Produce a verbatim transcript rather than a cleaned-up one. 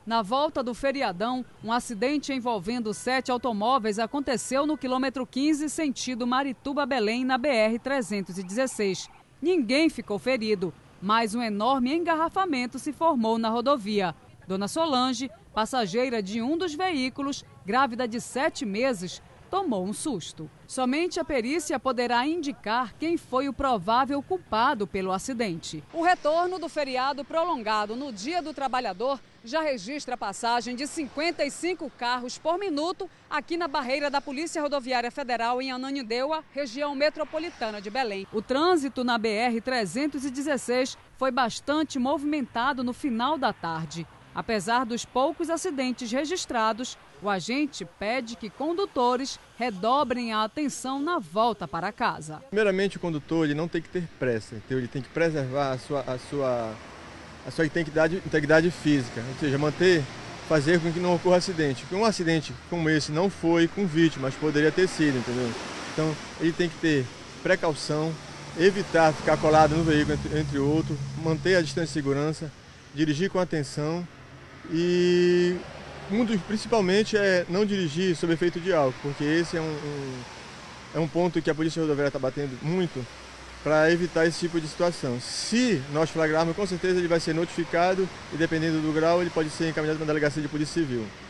Na volta do feriadão, um acidente envolvendo sete automóveis aconteceu no quilômetro quinze, sentido Marituba-Belém, na B R trezentos e dezesseis. Ninguém ficou ferido, mas um enorme engarrafamento se formou na rodovia. Dona Solange, passageira de um dos veículos, grávida de sete meses, tomou um susto. Somente a perícia poderá indicar quem foi o provável culpado pelo acidente. O retorno do feriado prolongado no Dia do Trabalhador já registra a passagem de cinquenta e cinco carros por minuto aqui na barreira da Polícia Rodoviária Federal em Ananindeua, região metropolitana de Belém. O trânsito na B R trezentos e dezesseis foi bastante movimentado no final da tarde. Apesar dos poucos acidentes registrados, o agente pede que condutores redobrem a atenção na volta para casa. Primeiramente, o condutor ele não tem que ter pressa, então ele tem que preservar a sua, a sua, a sua integridade, integridade física, ou seja, manter, fazer com que não ocorra acidente. Porque um acidente como esse não foi com vítima, mas poderia ter sido, entendeu? Então, ele tem que ter precaução, evitar ficar colado no veículo entre, entre outros, manter a distância de segurança, dirigir com atenção. E um dos, principalmente é não dirigir sob efeito de álcool, porque esse é um, um, é um ponto que a Polícia Rodoviária está batendo muito para evitar esse tipo de situação. Se nós flagrarmos, com certeza ele vai ser notificado e, dependendo do grau, ele pode ser encaminhado para uma delegacia de Polícia Civil.